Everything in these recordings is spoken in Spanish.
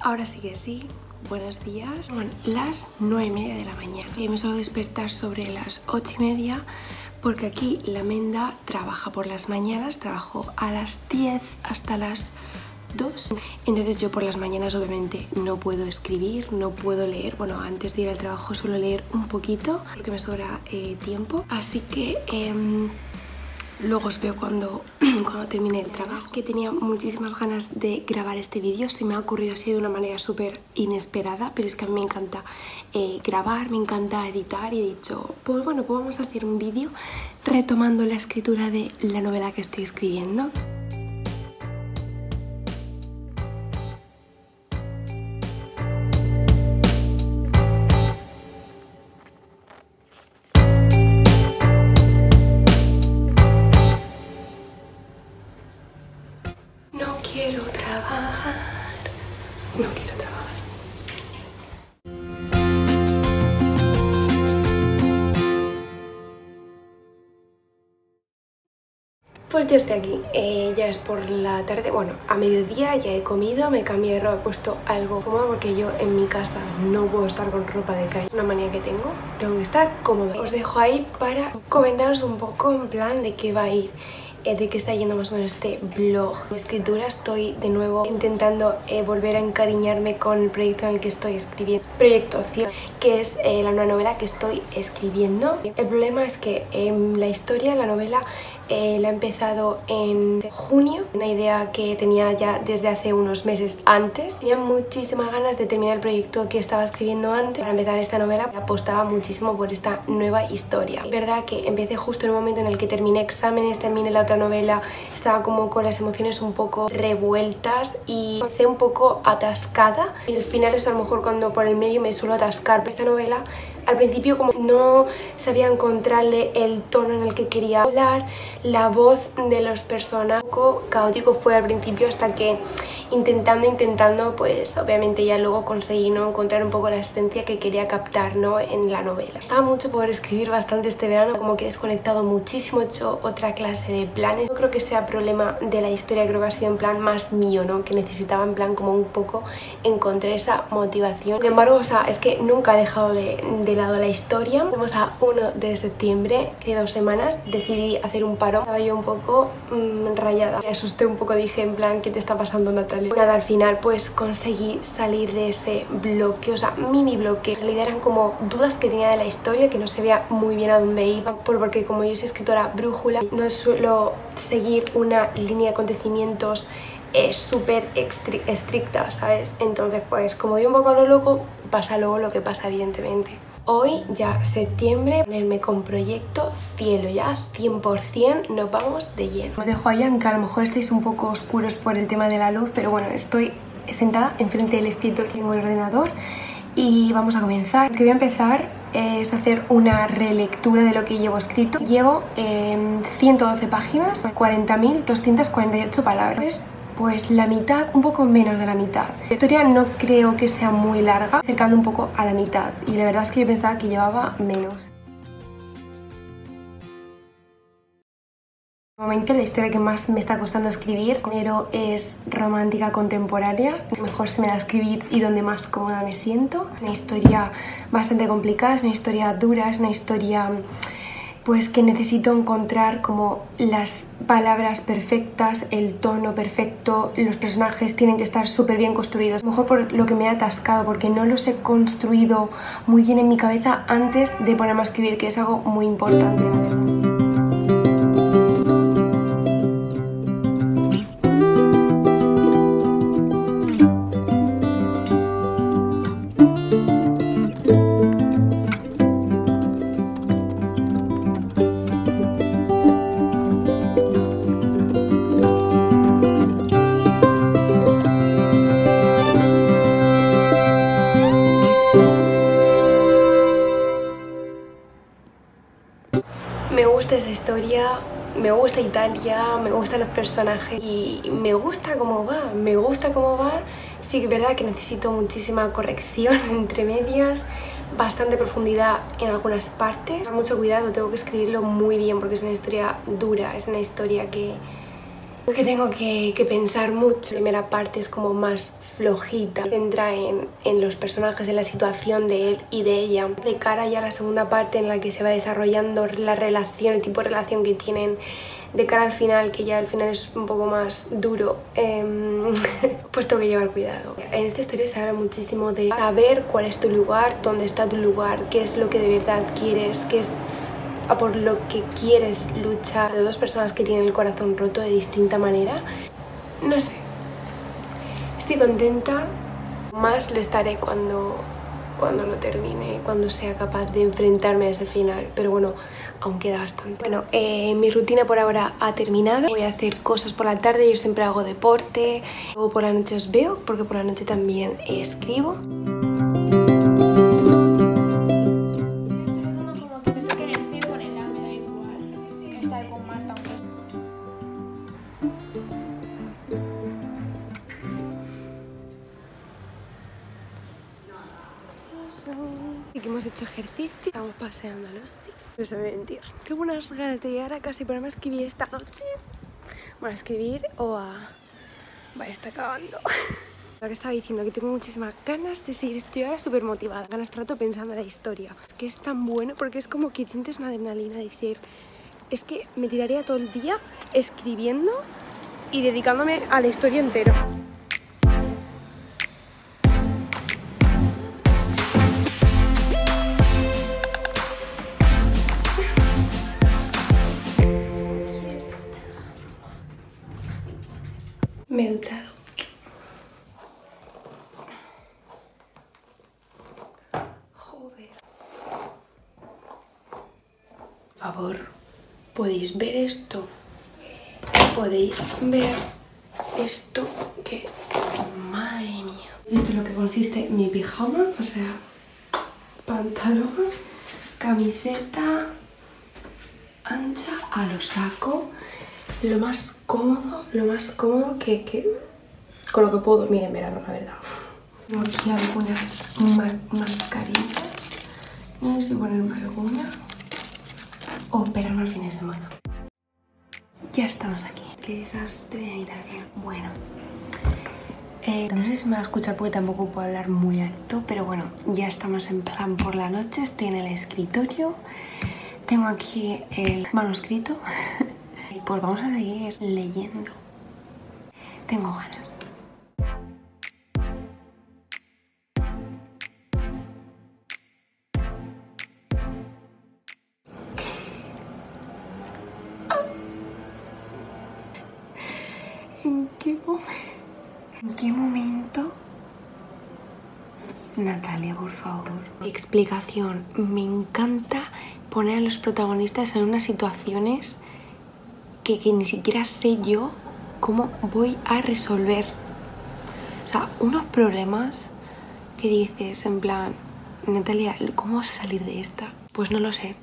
Ahora sí que sí, buenos días. Son las 9:30 de la mañana y me suelo despertar sobre las 8:30 porque aquí la Menda trabaja por las mañanas, trabajo a las 10 hasta las 2. Entonces yo por las mañanas obviamente no puedo escribir, no puedo leer. Bueno, antes de ir al trabajo suelo leer un poquito porque me sobra tiempo. Así que luego os veo cuando termine el trabajo. Es que tenía muchísimas ganas de grabar este vídeo. Se me ha ocurrido así de una manera súper inesperada, pero es que a mí me encanta grabar, me encanta editar y he dicho, pues bueno, pues vamos a hacer un vídeo retomando la escritura de la novela que estoy escribiendo. No quiero trabajar. Pues ya estoy aquí, ya es por la tarde, bueno, a mediodía ya he comido, me cambié de ropa, he puesto algo cómodo porque yo en mi casa no puedo estar con ropa de calle, una manía que tengo que estar cómoda. Os dejo ahí para comentaros un poco en plan de qué va a ir, de qué está yendo más o menos este vlog. Mi escritura, estoy de nuevo intentando volver a encariñarme con el proyecto en el que estoy escribiendo, Proyecto Cielo, que es la nueva novela que estoy escribiendo. El problema es que la historia, la novela, la he empezado en junio, una idea que tenía ya desde hace unos meses antes. Tenía muchísimas ganas de terminar el proyecto que estaba escribiendo antes. Para empezar esta novela apostaba muchísimo por esta nueva historia. Es verdad que empecé justo en el momento en el que terminé exámenes, terminé la otra novela, estaba como con las emociones un poco revueltas y empecé un poco atascada. Y el final es a lo mejor cuando por el medio me suelo atascar. Pero esta novela al principio como no sabía encontrarle el tono en el que quería hablar, la voz de los personajes. Un poco caótico fue al principio hasta que intentando, pues obviamente ya luego conseguí no encontrar un poco la esencia que quería captar, ¿no?, en la novela. Estaba mucho por escribir bastante este verano, como que he desconectado muchísimo, he hecho otra clase de planes. No creo que sea problema de la historia, creo que ha sido en plan más mío, ¿no?, que necesitaba en plan como un poco encontrar esa motivación. Sin embargo, o sea, es que nunca he dejado de lado la historia. Estamos a 1 de septiembre, hace 2 semanas decidí hacer un parón. Estaba yo un poco rayada, me asusté un poco, dije en plan, ¿qué te está pasando, Natalia? Nada, al final pues conseguí salir de ese bloque, o sea, mini bloque. En realidad eran como dudas que tenía de la historia, que no se veía muy bien a dónde iba, porque como yo soy escritora brújula, no suelo seguir una línea de acontecimientos súper estricta, ¿sabes? Entonces pues como voy un poco a lo loco, pasa luego lo que pasa, evidentemente. Hoy ya septiembre, ponerme con Proyecto Cielo, ya 100% nos vamos de lleno. Os dejo ahí, aunque a lo mejor estáis un poco oscuros por el tema de la luz, pero bueno, estoy sentada enfrente del escritorio, tengo el ordenador y vamos a comenzar. Lo que voy a empezar es hacer una relectura de lo que llevo escrito. Llevo 112 páginas, 40.248 palabras. Pues la mitad, un poco menos de la mitad. La historia no creo que sea muy larga, acercando un poco a la mitad. Y la verdad es que yo pensaba que llevaba menos. De momento la historia que más me está costando escribir primero es romántica contemporánea, mejor se me da escribir y donde más cómoda me siento. Una historia bastante complicada, es una historia dura, es una historia pues que necesito encontrar como las palabras perfectas, el tono perfecto, los personajes tienen que estar súper bien construidos. A lo mejor por lo que me he atascado, porque no los he construido muy bien en mi cabeza antes de ponerme a escribir, que es algo muy importante, la verdad. Me gusta esa historia, me gusta Italia, me gustan los personajes y me gusta cómo va, Sí que es verdad que necesito muchísima corrección entre medias, bastante profundidad en algunas partes. Mucho cuidado, tengo que escribirlo muy bien porque es una historia dura, es una historia que tengo que pensar mucho. La primera parte es como más flojita. Centra en los personajes, en la situación de él y de ella. De cara ya a la segunda parte en la que se va desarrollando la relación, el tipo de relación que tienen, de cara al final, que ya al final es un poco más duro, pues tengo que llevar cuidado. En esta historia se habla muchísimo de saber cuál es tu lugar, dónde está tu lugar, qué es lo que de verdad quieres, qué es a por lo que quieres luchar. De dos personas que tienen el corazón roto de distinta manera. No sé, estoy contenta, más lo estaré cuando lo termine, cuando sea capaz de enfrentarme a ese final, pero bueno, aún queda bastante. Bueno, mi rutina por ahora ha terminado. Voy a hacer cosas por la tarde, yo siempre hago deporte, luego por la noche os veo, porque por la noche también escribo. Y que hemos hecho ejercicio, estamos paseando a Lucy. No se me va a mentir. Tengo unas ganas de llegar a casa y ponerme a escribir esta noche. Bueno, a escribir o a... Vaya, está acabando. Lo que estaba diciendo, que tengo muchísimas ganas de seguir. Estoy ahora súper motivada. Ganas trato pensando en la historia. Es que es tan bueno porque es como que sientes una adrenalina de decir... Es que me tiraría todo el día escribiendo y dedicándome a la historia entera. Me he duchado. Joder. Por favor, ¿podéis ver esto? ¿Podéis ver esto? Que... madre mía. Esto es lo que consiste mi pijama, o sea, pantalón, camiseta ancha a lo saco. Lo más cómodo que con lo que puedo dormir en verano, la verdad. Tengo aquí algunas mascarillas. No sé si ponerme alguna o esperarme al fin de semana. Ya estamos aquí. Qué desastre de habitación. Bueno, no sé si me va a escuchar porque tampoco puedo hablar muy alto, pero bueno, ya estamos en plan por la noche. Estoy en el escritorio. Tengo aquí el manuscrito. Pues vamos a seguir leyendo. Tengo ganas. ¿En qué momento? Natalia, por favor. Explicación. Me encanta poner a los protagonistas en unas situaciones que ni siquiera sé yo cómo voy a resolver. O sea, unos problemas que dices en plan, Natalia, ¿cómo vas a salir de esta? Pues no lo sé.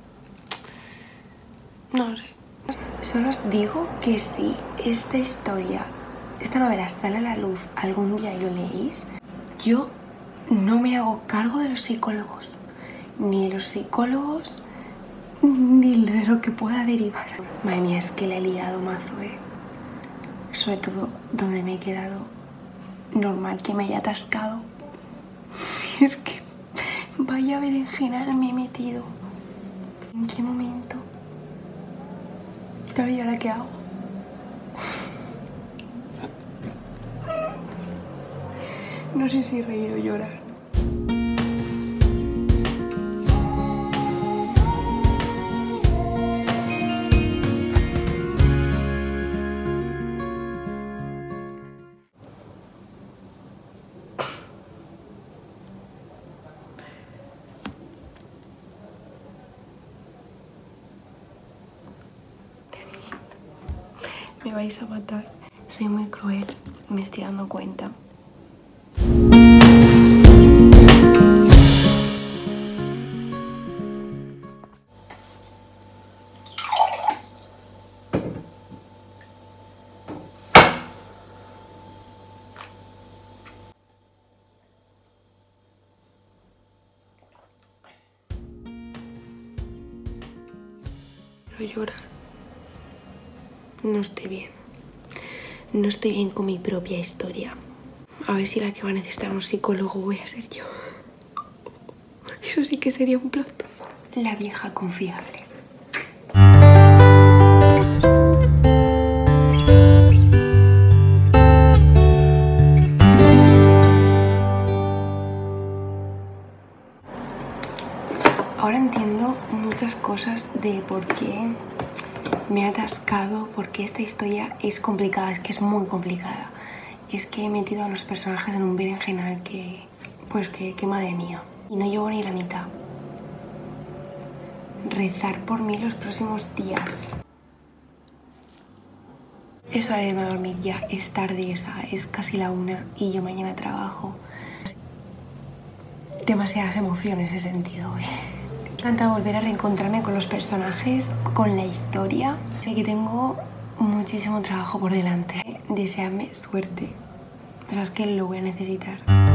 No lo sé. Solo os digo que si esta historia, esta novela sale a la luz algún día y lo leéis, yo no me hago cargo de los psicólogos. Ni de los psicólogos, ni de lo que pueda derivar. Madre mía, es que la he liado mazo, Sobre todo donde me he quedado. Normal que me haya atascado. Si es que vaya berenjenal me he metido. ¿En qué momento? Claro, ¿y ahora qué hago? No sé si reír o llorar. Me vais a matar. Soy muy cruel, me estoy dando cuenta. Quiero llorar. No estoy bien. No estoy bien con mi propia historia. A ver si la que va a necesitar un psicólogo voy a ser yo. Eso sí que sería un plot twist. La vieja confiable. Ahora entiendo muchas cosas de por qué me he atascado, por qué esta historia es complicada, es que es muy complicada. Y es que he metido a los personajes en un berenjenal que madre mía. Y no llevo ni la mitad. Rezar por mí los próximos días. Es hora de irme a dormir ya, es tarde esa, es casi la 1 y yo mañana trabajo. Demasiadas emociones he sentido hoy. Me encanta volver a reencontrarme con los personajes, con la historia. Sé que tengo muchísimo trabajo por delante. Deseadme suerte. O sea, es que lo voy a necesitar.